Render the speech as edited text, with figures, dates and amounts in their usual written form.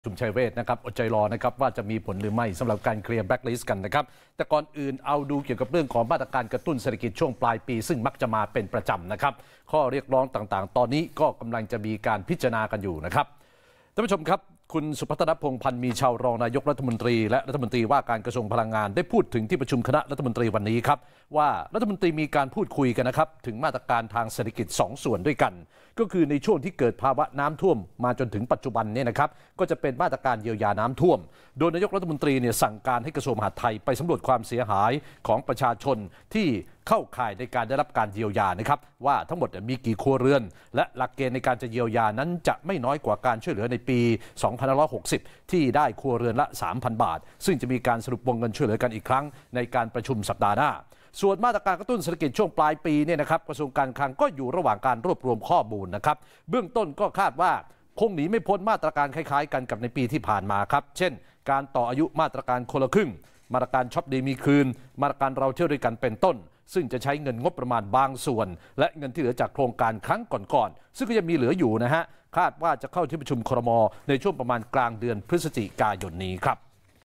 ชุมชัยเวชนะครับอดใจรอนะครับว่าจะมีผลหรือไม่สำหรับการเคลียร์แบล็คลิสต์กันนะครับแต่ก่อนอื่นเอาดูเกี่ยวกับเรื่องของมาตรการกระตุ้นเศรษฐกิจช่วงปลายปีซึ่งมักจะมาเป็นประจำนะครับข้อเรียกร้องต่างๆตอนนี้ก็กำลังจะมีการพิจารณากันอยู่นะครับท่านผู้ชมครับคุณสุพัฒนพงษ์พันธ์มีชาวรองนายกรัฐมนตรีและรัฐมนตรีว่าการกระทรวงพลังงานได้พูดถึงที่ประชุมคณะรัฐมนตรีวันนี้ครับว่ารัฐมนตรีมีการพูดคุยกันนะครับถึงมาตรการทางเศรษฐกิจ2 ส่วนด้วยกันก็คือในช่วงที่เกิดภาวะน้ำท่วมมาจนถึงปัจจุบันเนี่ยนะครับก็จะเป็นมาตรการเยียวยาน้ำท่วมโดยนายกรัฐมนตรีเนี่ยสั่งการให้กระทรวงมหาดไทยไปสำรวจความเสียหายของประชาชนที่เข้าข่ายในการได้รับการเยียวยานะครับว่าทั้งหมดมีกี่ครัวเรือนและหลักเกณฑ์ในการจะเยียวยานั้นจะไม่น้อยกว่าการช่วยเหลือในปี2560ที่ได้ครัวเรือนละ 3,000 บาทซึ่งจะมีการสรุปวงเงินช่วยเหลือกันอีกครั้งในการประชุมสัปดาห์หน้าส่วนมาตรการกระตุ้นเศรษฐกิจช่วงปลายปีเนี่ยนะครับกระทรวงการคลังก็อยู่ระหว่างการรวบรวมข้อมูลนะครับเบื้องต้นก็คาดว่าคงหนีไม่พ้นมาตรการคล้ายๆกันกับในปีที่ผ่านมาครับเช่นการต่ออายุมาตรการคนละครึ่งมาตรการช็อปดีมีคืนมาตรการเราเที่ยวด้วยกันเป็นต้นซึ่งจะใช้เงินงบประมาณบางส่วนและเงินที่เหลือจากโครงการครั้งก่อนๆซึ่งก็ยังมีเหลืออยู่นะฮะคาดว่าจะเข้าที่ประชุมครม.ในช่วงประมาณกลางเดือนพฤศจิกายนนี้ครับ